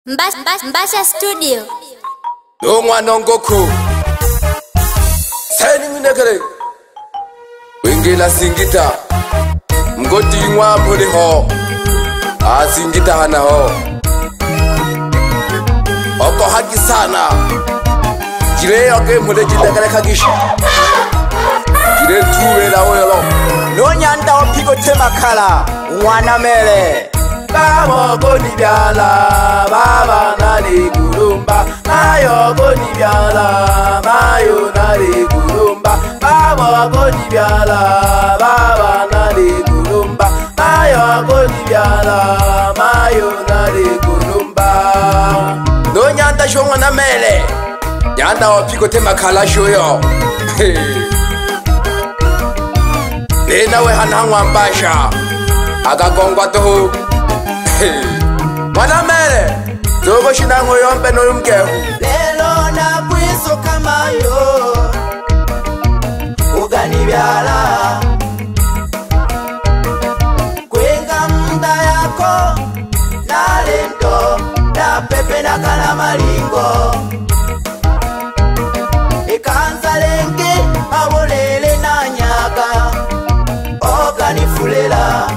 Mbasha Studio. Mwana Ngoku Seni minekele Wengela Singita Mgoti mwa mbuli ho Singita hana ho Oko haki sana Jire yoke mwele jindakale kagishi Jire tuwe la oyolo Nonyanda opiko temakala Mwana mele Baba goni byala Baba nali gulumba Mayo goni byala Mayo nali gulumba Baba goni byala Baba nali gulumba Mayo goni byala Mayo nali gulumba No nyanda shonga na mele Nyanda opiko temakala shoyo Nena we hanangwa mbasha Agagongwa toho Mwana mele Zogo shinango yompe no yumkehu Lelo na kwiso kama yo Ugani byala Kwenga mda yako Na lento Na pepe na kalamaringo Ikanza lengi Awolele na nyaga Ogani fulela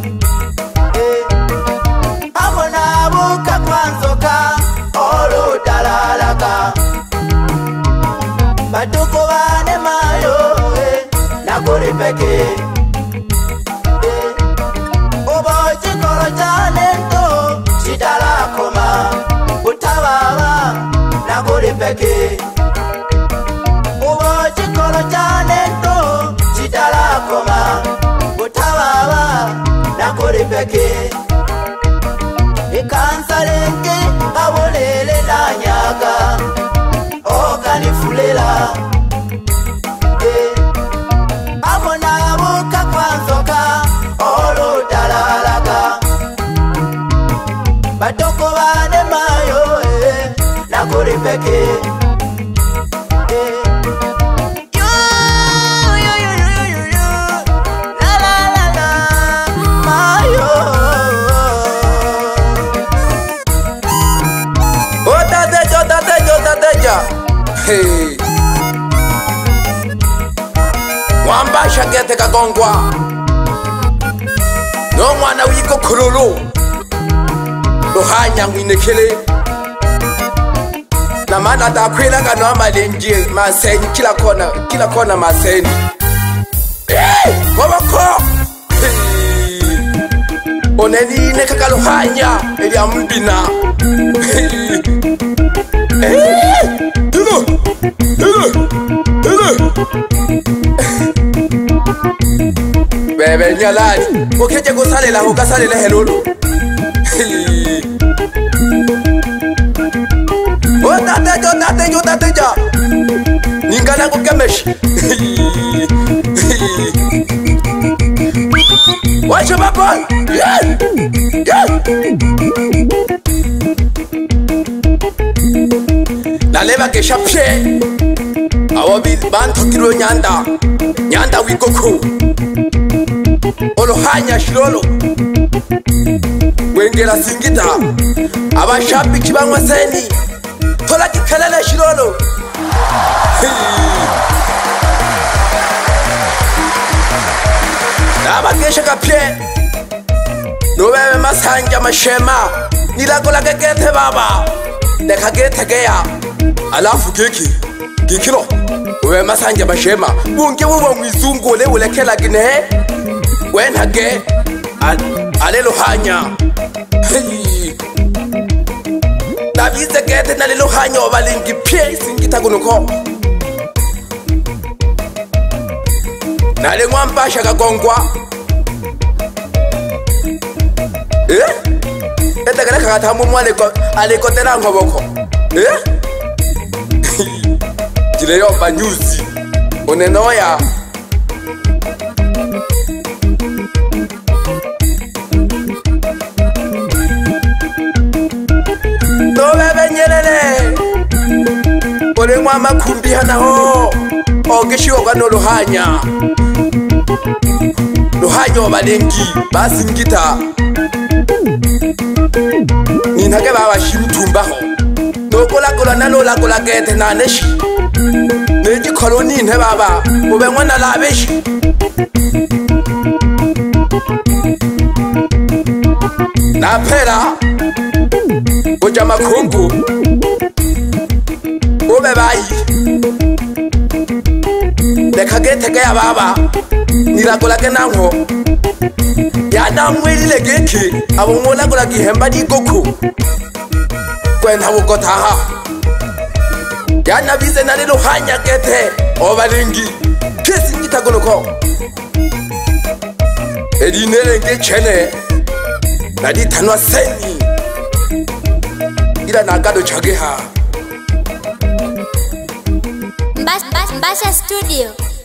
Batuko wane mayo Nakuri peke Obochi koro chanento Shidala koma Utawawa Nakuri peke Obochi koro chanento Shidala koma Utawawa Nakuri peke Ikansa lenke Awolele na nyaga Ogani fulela Amona buka kwanzoka Olo dalalaga Batoko wane mayo Nakuri peke Hey Wambasha gete kagongwa No mwana wiko kurulu Luhanya mwinekele Na mana takwila gano amalenji Maseni kila kona maseni Hey Wabako Hey Oneni nekaka luhanya Eli ambina Hey Hey Bebe nyalani Ukeje kusalela ukasalela helulu Otateja Ningana kukemeshi Wacha baba Naleva ke shapshe Awabi bantu kilo Nyanda wikoku Olohanya shilolo Wengela Singita Abashapi kibangwa seni Tola kikelele shilolo Naba kesha kapye Nowewe masanja mashema Nilakola kekete baba Neka gete geya Alafu Gikilo Uwe masanja mashema Bunge uwa mwizungu ule ulekela gine Wena ge Alelo hanya Nabize gete na lelo hanya Wabalingi pie Singita kunuko Nale Mwambasha kagongwa Etegele kagatamu mwaleko Alekotela ngoboko Jile yoba nyuzi Onenoya Nobebe nyelele Ole mwama kumbi hana ho Ogeshiwa kwa no luhanya Luhanya wabalengi Basi ngita ninake baba shimutumbaho nokola nanola kete naneshi neji koloni ne baba ubengwa na labeshi na phela uja makhungu ube bayi lekagete ke ya baba nilakola ke nango ya namwelile geki abongola kola kihemba di goku kwena ukothaha ya nabize na lelo hanya kete obalengi kesi kitakoloko edinele ke chene na di thanwa seni ila nakado chageha Mbasha Studio.